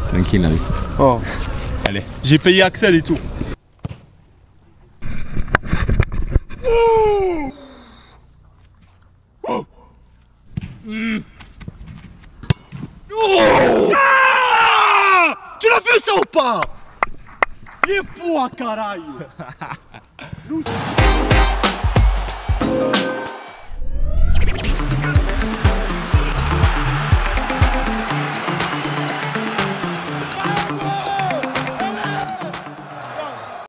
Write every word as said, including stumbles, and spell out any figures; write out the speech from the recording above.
Tranquille, Navi. Oh. Allez. J'ai payé Axel et tout. Oh. Mm. Oh. Ah, tu l'as vu ça ou pas? Que porra, caralho!